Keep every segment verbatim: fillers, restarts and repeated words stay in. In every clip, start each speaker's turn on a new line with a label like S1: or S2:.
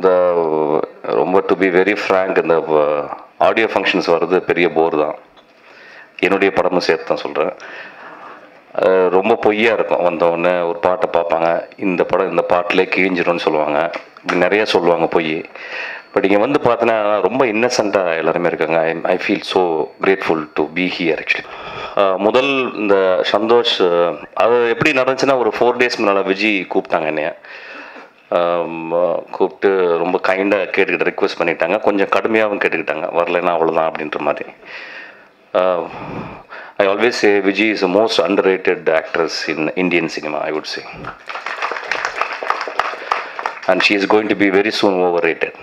S1: இந்த ரொம்ப to be very frank இந்த ஆடியோ ஃபங்க்ஷன்ஸ் வர்றது பெரிய போர் தான். என்னுடைய படமும் சேர்த்து தான் சொல்கிறேன். ரொம்ப பொய்யாக இருக்கும். வந்தவுடனே ஒரு பாட்டை பார்ப்பாங்க, இந்த படம் இந்த பாட்டிலே கிழிஞ்சிடும்னு சொல்லுவாங்க, இப்படி நிறைய சொல்லுவாங்க பொய். பட் இங்கே வந்து பார்த்தீங்கன்னா ரொம்ப இன்னசென்ட்டாக எல்லாருமே இருக்காங்க. I I feel so grateful to be here actually. முதல் இந்த சந்தோஷ் அது எப்படி நடந்துச்சுன்னா, ஒரு ஃபோர் டேஸ் முன்னால் விஜய் கூப்பிட்டாங்க என்னைய. கூப்பிட்டு ரொம்ப கைண்டாக கேட்டுக்கிட்டு ரிக்வெஸ்ட் பண்ணிட்டாங்க, கொஞ்சம் கடுமையாகவும் கேட்டுக்கிட்டாங்க, வரலைன்னா அவ்வளோதான் அப்படின்ற மாதிரி. I always say Vijay is the most underrated actress in Indian cinema, I would say. And she is going to be very soon overrated.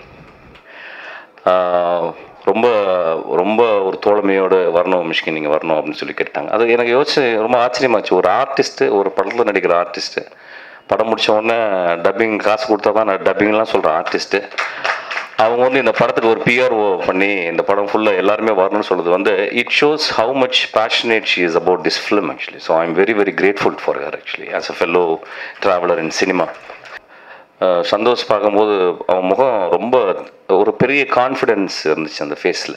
S1: ரொம்ப ரொம்ப ஒரு தோழமையோடு வரணும் மிஷ்கின், நீங்கள் வரணும் அப்படின்னு சொல்லி கேட்டாங்க. அது எனக்கு யோசிச்சு ரொம்ப ஆச்சரியமாச்சு. ஒரு ஆர்டிஸ்ட்டு, ஒரு படத்தில் நடிக்கிற ஆர்டிஸ்ட்டு, படம் முடித்த உடனே டப்பிங் காசு கொடுத்தா தான் நான் டப்பிங்லாம் சொல்கிறேன் ஆர்டிஸ்ட்டு, அவங்க வந்து இந்த படத்துக்கு ஒரு பிஆர்ஓ பண்ணி இந்த படம் ஃபுல்லாக எல்லாருமே வரணும்னு சொல்கிறது வந்து it shows how much passionate she is about this film actually. So I am very very grateful for her actually as a fellow traveller in cinema. Santhosh பார்க்கும்போது அவன் முகம் ரொம்ப ஒரு பெரிய கான்ஃபிடென்ஸ் இருந்துச்சு அந்த ஃபேஸில்.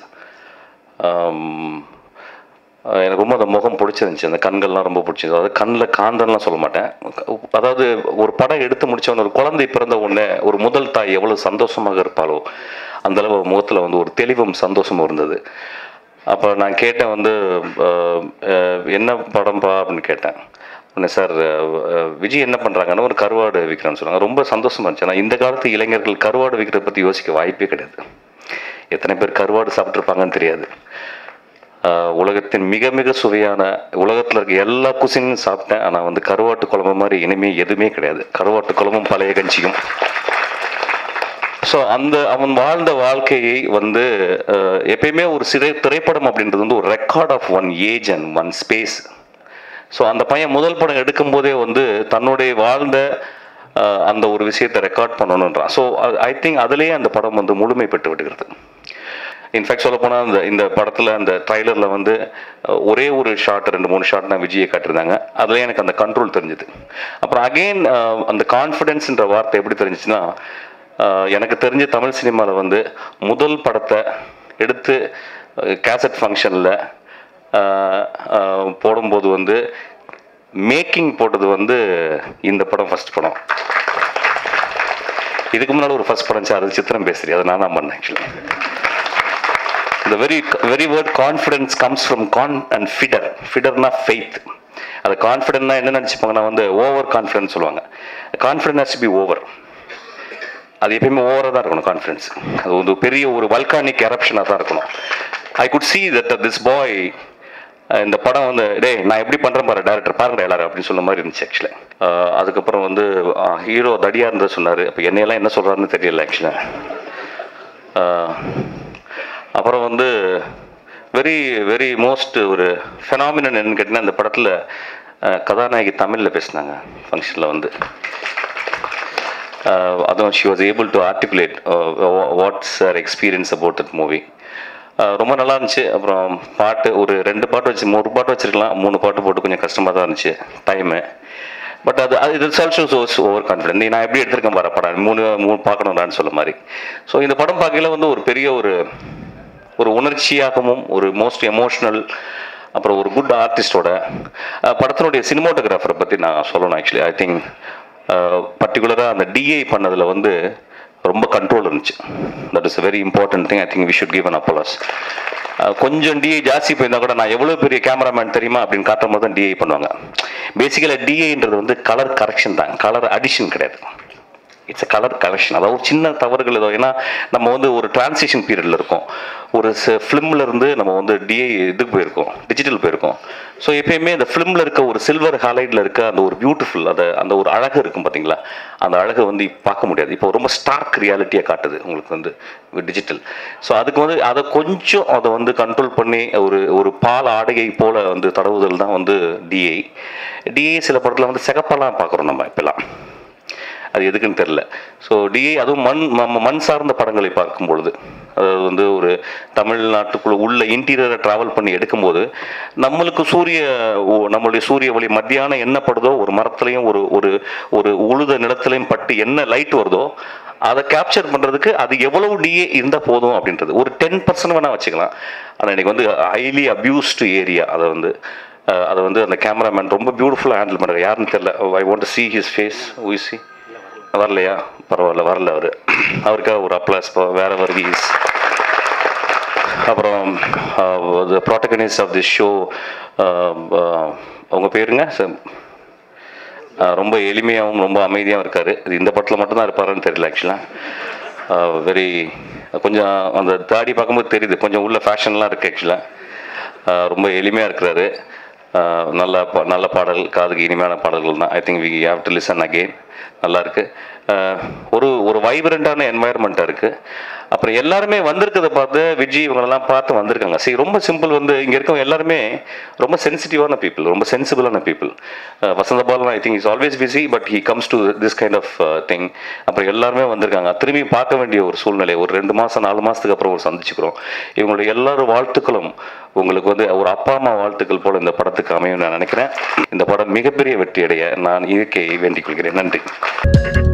S1: எனக்கு ரொம்ப அந்த முகம் பிடிச்சிருந்துச்சி, அந்த கண்கள்லாம் ரொம்ப பிடிச்சிருந்துச்சு. அதாவது கண்ணில் காந்தன்லாம் சொல்ல மாட்டேன், அதாவது ஒரு படம் எடுத்து முடித்தவொன்னே ஒரு குழந்தை பிறந்த உடனே ஒரு முதல் தாய் எவ்வளோ சந்தோஷமாக இருப்பாளோ அந்தளவு முகத்தில் வந்து ஒரு தெளிவும் சந்தோஷமும் இருந்தது. அப்போ நான் கேட்டேன் வந்து என்ன படம்பா அப்படின்னு கேட்டேன். உடனே சார் விஜய் என்ன பண்ணுறாங்கன்னா ஒரு கருவாடு விற்கிறேன்னு சொன்னாங்க. ரொம்ப சந்தோஷமாக இருந்துச்சு. ஆனால் இந்த காலத்து இளைஞர்கள் கருவாடு விற்கிறத பற்றி யோசிக்க வாய்ப்பே கிடையாது. எத்தனை பேர் கருவாடு சாப்பிட்ருப்பாங்கன்னு தெரியாது. உலகத்தின் மிக மிக சுவையான, உலகத்தில் இருக்க எல்லா குசினும் சாப்பிட்டேன், ஆனால் வந்து கருவாட்டு குழம்பு மாதிரி இனிமேல் எதுவுமே கிடையாது. கருவாட்டு குழம்பும் பழைய கஞ்சியும். ஸோ அந்த அவன் வாழ்ந்த வாழ்க்கையை வந்து எப்பயுமே ஒரு சிறை திரைப்படம் அப்படின்றது வந்து ஒரு record of one age and one space. So அந்த பையன் முதல் படம் எடுக்கும்போதே வந்து தன்னுடைய வாழ்ந்த அந்த ஒரு விஷயத்தை ரெக்கார்ட் பண்ணணுன்றான். ஸோ ஐ திங்க் அதுலேயே அந்த படம் வந்து முழுமை பெற்று விடுகிறது. இன்ஃபேக்ட் சொல்ல போனால் அந்த இந்த படத்தில் அந்த ட்ரைலரில் வந்து ஒரே ஒரு ஷாட் ரெண்டு மூணு ஷாட் நான் விஜயை காட்டியிருந்தாங்க. அதில் எனக்கு அந்த கண்ட்ரோல் தெரிஞ்சுது. அப்புறம் அகெயின் அந்த கான்ஃபிடென்ஸ்ன்ற வார்த்தை எப்படி தெரிஞ்சிச்சுன்னா, எனக்கு தெரிஞ்ச தமிழ் சினிமாவில் வந்து முதல் படத்தை எடுத்து கேசட் ஃபங்க்ஷனில் போடும்போது வந்து மேக்கிங் போட்டது வந்து இந்த படம் ஃபஸ்ட் படம். இதுக்கு முன்னால் ஒரு ஃபஸ்ட் படம் சார், அது சித்திரம் பேசுறீ, அதை நான் தான் பண்ணேன் actually. The very very word confidence comes from con and fidder. Fidderனா faith. அது கான்ஃபிடென்ட்னா என்ன நினச்சிப்பாங்கன்னா வந்து ஓவர் கான்ஃபிடென்ஸ் சொல்லுவாங்க. Confident has to be over. அது எப்பயுமே ஓவராக தான் இருக்கணும் கான்ஃபிடென்ஸ். அது ஒரு பெரிய ஒரு வல்கானிக் எரப்ஷனாக தான் இருக்கணும். I could see that this boy இந்த படம் வந்து டே நான் எப்படி பண்ணுறேன் பாரு டேரக்டர் பாருங்க எல்லாரும் அப்படின்னு சொன்ன மாதிரி இருந்துச்சு ஆக்சுவலி. அதுக்கப்புறம் வந்து ஹீரோ தடியாக இருந்தால் சொன்னார். அப்போ என்னையெல்லாம் என்ன சொல்கிறாருன்னு தெரியல ஆக்சுவலாக. அப்புறம் வந்து வெரி வெரி மோஸ்ட் ஒரு ஃபெனாமினன் என்னன்னு கேட்டிங்கன்னா, அந்த படத்தில் கதாநாயகி தமிழில் பேசினாங்க ஃபங்க்ஷனில் வந்து. அதுவும் she was able to articulate what's her experience about that movie. ரொம்ப நல்லா இருந்துச்சு. அப்புறம் பாட்டு ஒரு ரெண்டு பாட்டு வச்சு ஒரு பாட்டு வச்சுருக்கலாம், மூணு பாட்டு போட்டு கொஞ்சம் கஷ்டமாக தான் இருந்துச்சு டைமு. பட் அது அது இது ஆல்சோ ஷோஸ் ஓவர் கான்ஃபிடென்ட். நான் எப்படி எடுத்திருக்கேன் பாரு படம் மூணு மூணு பார்க்கணும்டான்னு சொல்ல மாதிரி. ஸோ இந்த படம் பார்க்கல வந்து ஒரு பெரிய ஒரு ஒரு உணர்ச்சியாகவும் ஒரு மோஸ்ட் எமோஷ்னல், அப்புறம் ஒரு குட் ஆர்டிஸ்டோட படத்தினுடைய சினிமோட்டோகிராஃபரை பற்றி நான் சொல்லணும் ஆக்சுவலி. ஐ திங்க் பர்டிகுலராக அந்த டிஐ பண்ணதில் வந்து ரொம்ப கண்ட்ரோல் இருந்துச்சு. That is a very important thing. I think we should give an applause. கொஞ்சம் டிஐ ஜாஸ்தி போயிருந்தால் கூட நான் எவ்வளோ பெரிய கேமராமேன் தெரியுமா அப்படின்னு காட்டும் போது தான் டிஐ பண்ணுவாங்க. பேசிக்கலாக டிஐன்றது வந்து கலர் கரெக்ஷன் தான், கலர் அடிஷன் கிடையாது. It's a colour correction. அதாவது ஒரு சின்ன தவறுகள் ஏதோ, ஏன்னா நம்ம வந்து ஒரு டிரான்சிஷன் பீரியடில் இருக்கோம். ஒரு ஃபிலிமில் இருந்து நம்ம வந்து டிஐ இதுக்கு போயிருக்கோம், டிஜிட்டல் போயிருக்கோம். ஸோ எப்பயுமே அந்த ஃபிலிமில் இருக்க ஒரு சில்வர் ஹைலைட்டில் இருக்க அந்த ஒரு பியூட்டிஃபுல் அதை அந்த ஒரு அழகு இருக்கும் பார்த்தீங்களா, அந்த அழகை வந்து பார்க்க முடியாது. இப்போ ரொம்ப ஸ்டார்க் ரியாலிட்டியாக காட்டுது உங்களுக்கு வந்து டிஜிட்டல். ஸோ அதுக்கு வந்து அதை கொஞ்சம் அதை வந்து கண்ட்ரோல் பண்ணி ஒரு ஒரு பால் ஆடையை போல் வந்து தடவுதல் தான் வந்து டிஐ. டிஐ சில படத்தில் வந்து சிகப்பெல்லாம் பார்க்குறோம் நம்ம இப்போலாம். அது எதுக்குன்னு தெரில. ஸோ டிஐ அதுவும் மண் மண் சார்ந்த படங்களை பார்க்கும் பொழுது, அதாவது வந்து ஒரு தமிழ்நாட்டுக்குள்ள உள்ள இன்டீரியரை ட்ராவல் பண்ணி எடுக்கும்போது நம்மளுக்கு சூரிய நம்மளுடைய சூரிய ஒளி மத்தியானம் என்ன படுதோ, ஒரு மரத்துலையும் ஒரு ஒரு ஒரு உழுத நிலத்திலையும் பட்டு என்ன லைட் வருதோ அதை கேப்சர் பண்ணுறதுக்கு அது எவ்வளவு டிஏ இருந்தால் போதும் அப்படின்றது. ஒரு டென் பர்சன்ட் வேணால் வச்சுக்கலாம். ஆனால் இன்னைக்கு வந்து ஹைலி அப்யூஸ்டு ஏரியா. அதை வந்து அதை வந்து அந்த கேமராமேன் ரொம்ப பியூட்டிஃபுல்லாக ஹேண்டில் பண்ணுறாரு. யாருன்னு தெரியல. I want to see his face. who is he? வரலையா? பரவாயில்ல, வரல அவர். அவருக்காக ஒரு அப்ளாஸ் வேற வர்கீஸ். அப்புறம் the protagonist of the show, அவங்க பேருங்க, ரொம்ப எளிமையாகவும் ரொம்ப அமைதியாகவும் இருக்கார். இது இந்த படத்தில் மட்டும்தான் இருப்பாருன்னு தெரியல. ஆக்சுவலாக வெரி கொஞ்சம் அந்த தாடி பார்க்கும்போது தெரியுது, கொஞ்சம் உள்ள ஃபேஷன்லாம் இருக்குது. ஆக்சுவலாக ரொம்ப எளிமையாக இருக்கிறாரு. நல்ல நல்ல பாடல், காதுக்கு இனிமையான பாடல்கள் தான். I think we have to listen again. நல்லாயிருக்கு. ஒரு ஒரு வைப்ரண்ட்டான என்வாயர்மெண்ட்டாக இருக்குது. அப்புறம் எல்லாருமே வந்திருக்கிறத பார்த்து விஜய் இவங்களெல்லாம் பார்த்து வந்திருக்காங்க. சரி, ரொம்ப சிம்பிள். வந்து இங்கே இருக்கவங்க எல்லாருமே ரொம்ப சென்சிட்டிவான பீப்புள், ரொம்ப சென்சிபிளான people. Vasantha Balan I think is always busy, but he comes to this kind of thing. அப்புறம் எல்லாருமே வந்திருக்காங்க. திரும்பி பார்க்க வேண்டிய ஒரு சூழ்நிலை. ஒரு ரெண்டு மாதம் நாலு மாதத்துக்கு அப்புறம் ஒரு சந்திச்சுக்கிறோம். இவங்களுடைய எல்லாரும் வாழ்த்துக்களும் உங்களுக்கு வந்து ஒரு அப்பா அம்மா வாழ்த்துக்கள் போல் இந்த படத்துக்கு அமையும் நான் நினைக்கிறேன். இந்த படம் மிகப்பெரிய வெற்றி அடைய நான் இயற்கையை வேண்டிக் கொள்கிறேன். நன்றி.